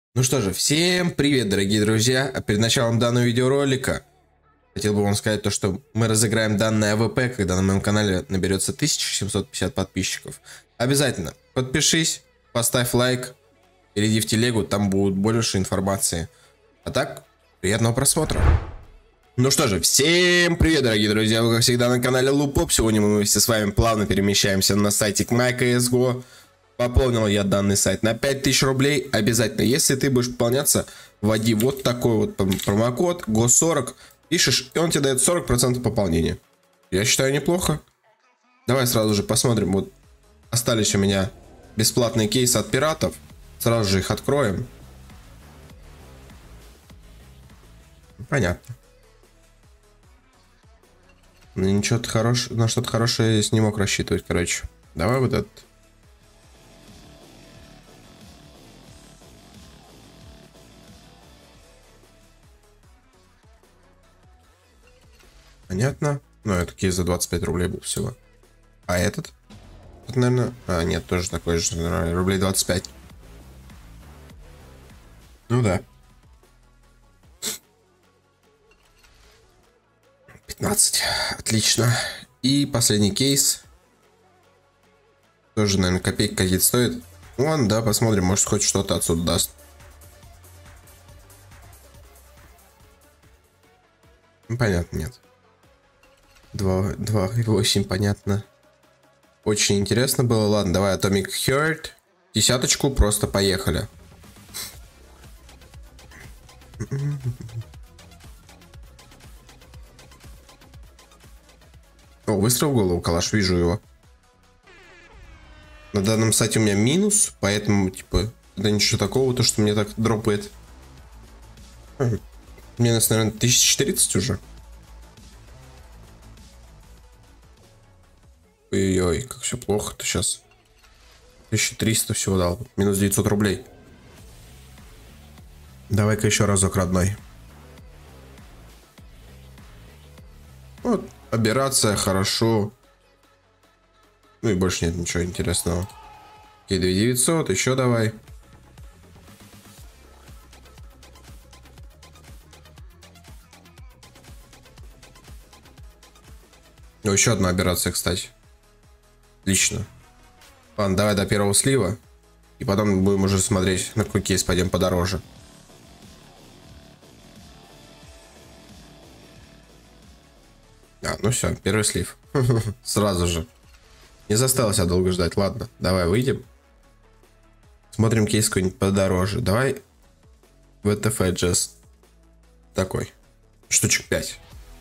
Ну что же, всем привет, дорогие друзья! А перед началом данного видеоролика хотел бы вам сказать то, что мы разыграем данное АВП, когда на моем канале наберется 1750 подписчиков. Обязательно подпишись, поставь лайк, перейди в телегу, там будет больше информации. А так, приятного просмотра! Ну что же, всем привет, дорогие друзья! Вы, как всегда, на канале Лупоп. Сегодня мы вместе с вами плавно перемещаемся на сайтик MyCSGO. Пополнил я данный сайт на 5000 рублей. Обязательно, если ты будешь пополняться, вводи вот такой вот промокод GO40, пишешь, и он тебе дает 40% пополнения. Я считаю, неплохо. Давай сразу же посмотрим. Вот остались у меня бесплатные кейсы от пиратов. Сразу же их откроем. Понятно. Ничего на что-то хорошее я не мог рассчитывать, короче. Давай вот этот. Понятно. Ну, это кейс за 25 рублей был всего. А этот? Это, наверное... А, нет, тоже такой же. Рублей 25. Ну да. 15. Отлично. И последний кейс. Тоже, наверное, копейки какие-то стоит. Вон, да, посмотрим, может, хоть что-то отсюда даст. Ну, понятно, нет. 2,8, понятно. Очень интересно было. Ладно, давай Atomic Heart. Десяточку, просто поехали. О, выстрел в голову, калаш, вижу его. На данном сайте у меня минус, поэтому, типа, это ничего такого, то, что мне так дропает. Минус, наверное, 1040 уже. Ой-ой-ой, как все плохо-то сейчас. 1300 всего дал. Минус 900 рублей. Давай-ка еще разок, родной. Вот, операция, хорошо. Ну и больше нет ничего интересного. Окей, 2900, еще давай. Ну, еще одна операция, кстати. Отлично. Ладно, давай до первого слива. И потом будем уже смотреть, на какой кейс пойдем подороже. А, ну все, первый слив. Сразу же. Не заставил себя долго ждать. Ладно, давай выйдем. Смотрим кейс какой-нибудь подороже. Давай WTF Just. Такой. Штучек 5.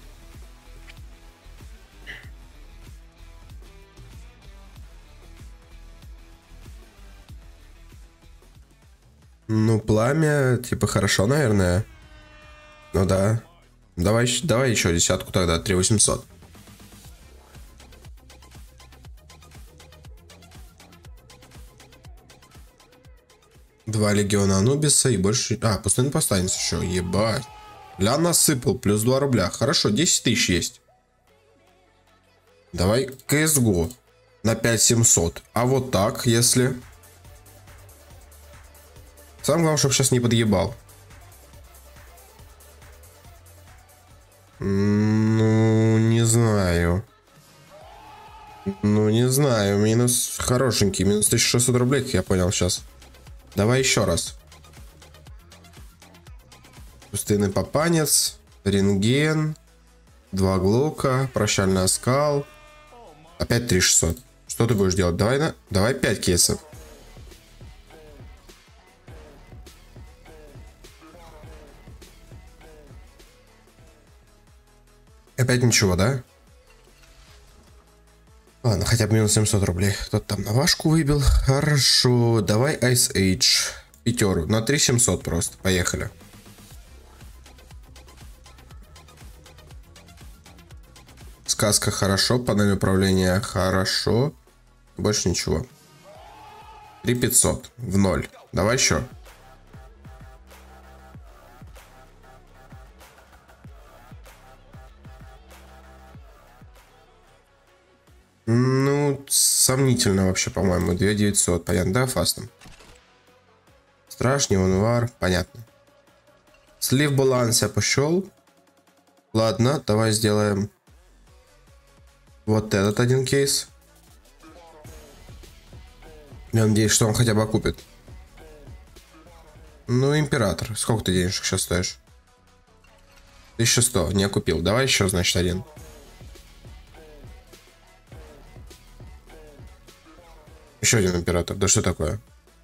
Ну, пламя, типа, хорошо, наверное. Ну да. Давай еще десятку тогда, 3800. Два легиона Анубиса и больше... А, пустынный повстанец еще, ебать. Ля насыпал, плюс 2 рубля. Хорошо, 10 тысяч есть. Давай CSGO на 5700. А вот так, если... Самое главное, чтобы сейчас не подъебал. Ну, не знаю. Ну, не знаю. Минус хорошенький. Минус 1600 рублей, как я понял сейчас. Давай еще раз. Пустынный попанец. Рентген. 2 глока. Прощальный оскал. Опять 3600. Что ты будешь делать? Давай 5 кейсов. Опять ничего, да? Ладно, хотя бы минус 700 рублей. Кто-то там на вашку выбил. Хорошо, давай Ice Age. Пятеру. На 3700 просто. Поехали. Сказка хорошо. Панель управления хорошо. Больше ничего. 3500 в 0. Давай еще. Ну, сомнительно вообще, по-моему. 2900. Понятно, да, фастом? Страж, Неонвар, понятно. Слив баланса пошел. Ладно, давай сделаем вот этот один кейс. Я надеюсь, что он хотя бы окупит. Ну, император. Сколько ты денежек сейчас стоишь? 1100. Не окупил. Давай еще, значит, один. Еще один император. Да что такое?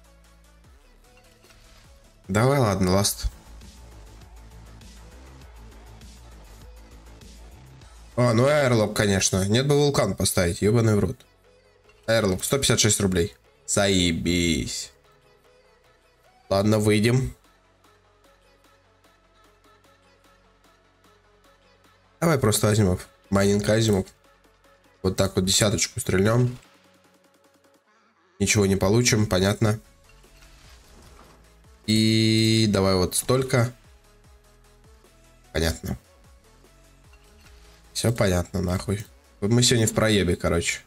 Давай, ладно, ласт. А, ну Airlock, конечно. Нет бы вулкан поставить, ебаный в рот. Airlock, 156 рублей. Заебись. Ладно, выйдем. Давай просто Азимов. Майнинг Азимов. Вот так вот десяточку стрельнем. Ничего не получим, понятно. И давай вот столько. Понятно. Все понятно, нахуй. Мы сегодня в проебе, короче.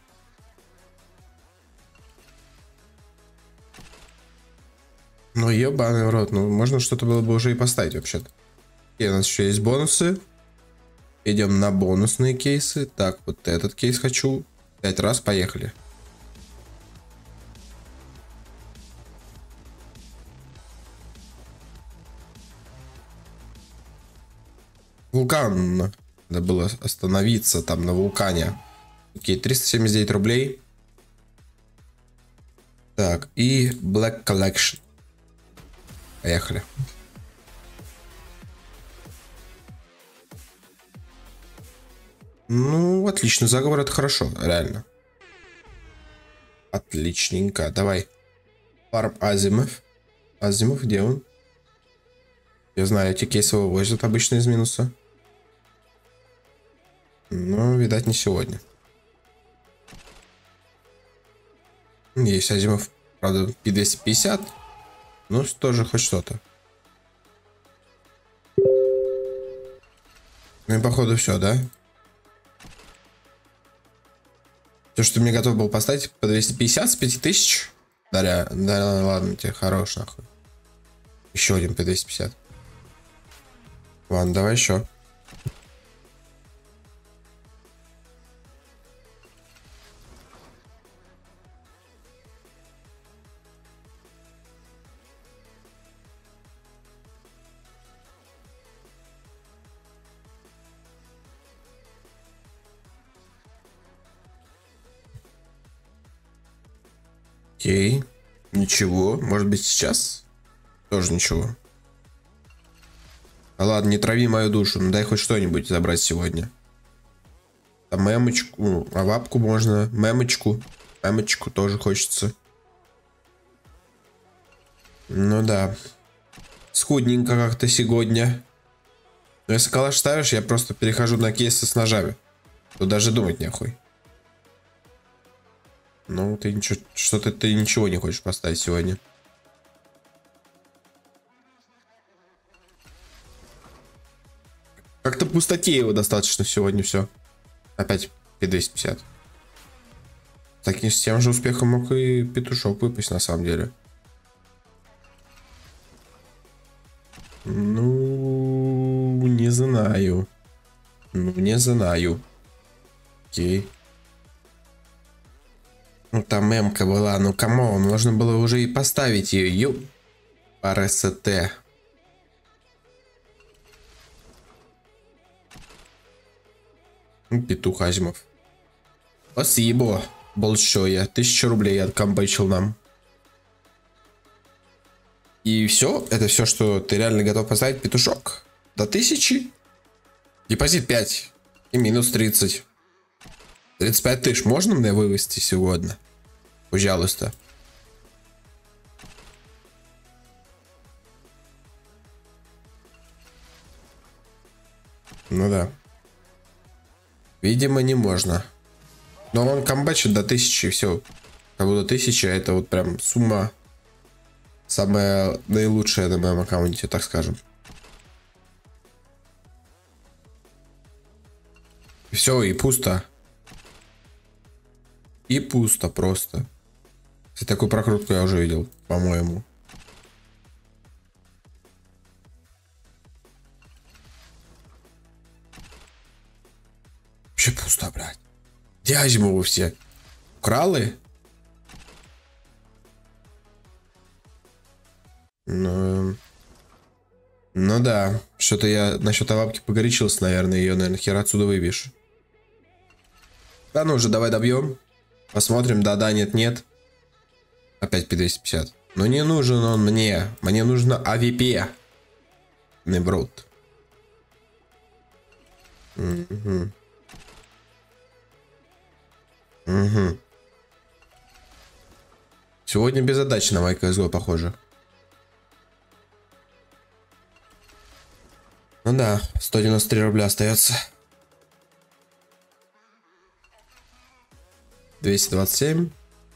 Ну, ебаный в рот. Ну, можно что-то было бы уже и поставить, вообще-то. И у нас еще есть бонусы. Идем на бонусные кейсы. Так, вот этот кейс хочу. 5 раз, поехали. Вулкан. Надо было остановиться там на вулкане. Окей, 379 рублей. Так, и Black Collection. Поехали. Ну, отлично. Заговор — это хорошо, реально. Отличненько. Давай. Фарм Азимов. Азимов, где он? Я знаю, эти кейсы вывозят обычно из минуса. Но, видать, не сегодня. Есть Азимов. Правда, P250. Ну, тоже хоть что-то. Ну и походу все, да? То, что ты мне готов был поставить по 250 с 5000. Да, ладно, тебе хорош, нахуй. Еще один по 250. Ладно, давай еще. Окей. Ничего. Может быть, сейчас? Тоже ничего. А ладно, не трави мою душу. Ну дай хоть что-нибудь забрать сегодня. Там мемочку. А вапку можно. Мемочку. Мемочку тоже хочется. Ну да. Скудненько как-то сегодня. Но если калаш ставишь, я просто перехожу на кейсы с ножами. Тут даже думать нехуй. Ну, ты ничего, что-то ты ничего не хочешь поставить сегодня. Как-то пустоте его достаточно сегодня все. Опять P250. Так с тем же успехом мог и петушок выпасть на самом деле. Ну, не знаю. Ну, не знаю. Окей. Ну, там мемка была, ну, камон, можно было уже и поставить ее. РСТ. Петух Азимов. Спасибо большое. 1000 рублей откомбачил нам. И все? Это все, что ты реально готов поставить, петушок? До 1000? Депозит 5. И минус 30. 35 тысяч можно мне вывести сегодня? Пожалуйста. Ну да. Видимо, не можно. Но он камбэчит до 1000, и все. Как будто 1000, это вот прям сумма самая наилучшая на моем аккаунте, так скажем. Все, и пусто. И пусто просто. Кстати, такую прокрутку я уже видел, по-моему. Вообще пусто, блядь. Дядьму вы все. Украли? Ну да. Что-то я насчет авапки погорячился, наверное. Ее, наверное, хер отсюда выбьешь. Да ну уже, давай добьем. Посмотрим, да-да, нет-нет. Опять P250. Но не нужен он мне. Мне нужно АВП. Неброд. Угу. Угу. Сегодня без задач на CSGO, похоже. Ну да, 193 рубля остается. 227.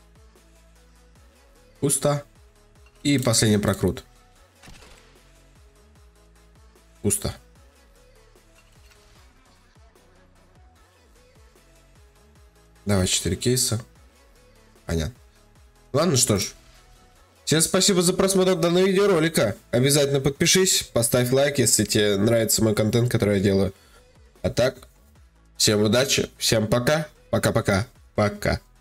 Пусто. И последний прокрут. Пусто. Давай 4 кейса. Понятно. Ладно, что ж. Всем спасибо за просмотр данного видеоролика. Обязательно подпишись, поставь лайк, если тебе нравится мой контент, который я делаю. А так, всем удачи, всем пока. Пока-пока. Пока.